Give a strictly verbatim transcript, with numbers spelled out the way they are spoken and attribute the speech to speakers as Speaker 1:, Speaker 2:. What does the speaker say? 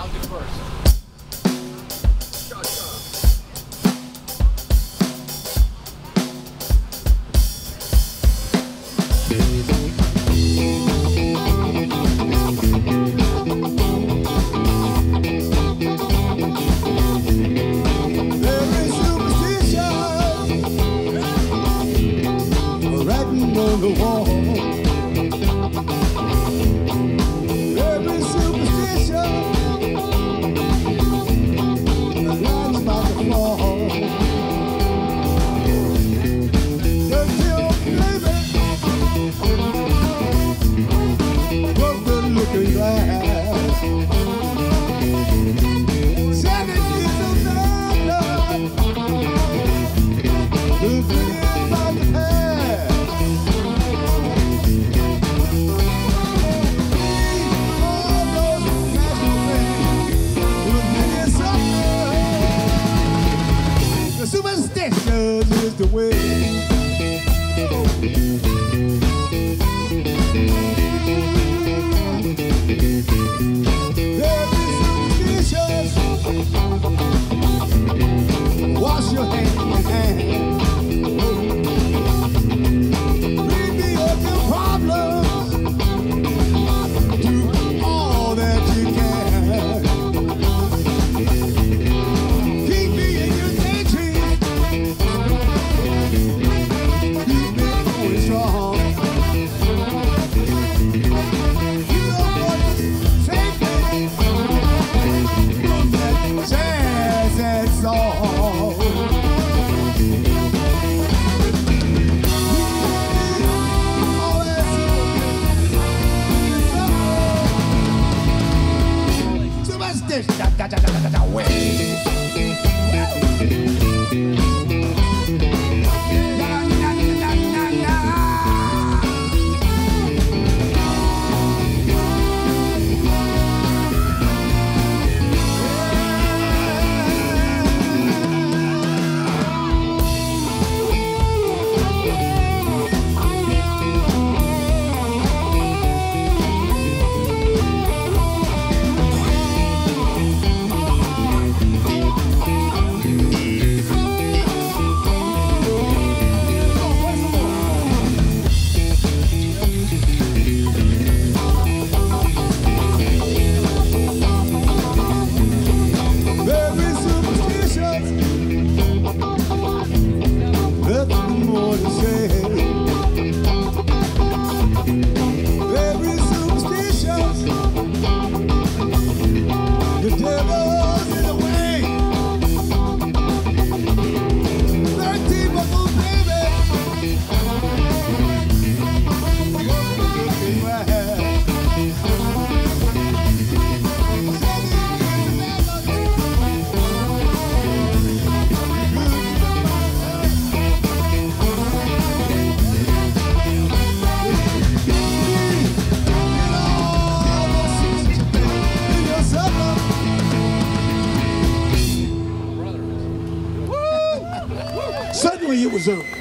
Speaker 1: I'll do first.
Speaker 2: On the wall, every superstition, the line's about to fall. Just your baby, broke the looking glass. Seven years of love, the thing about the past. Superstition is the way. Every superstition, wash your hands in hand. Bring me up your problems. Do all that you can. Keep me in your daydream. Keep me going strong. You don't want to take me from that jazz and song. All that superstition, da da da da da da way. Suddenly it was over.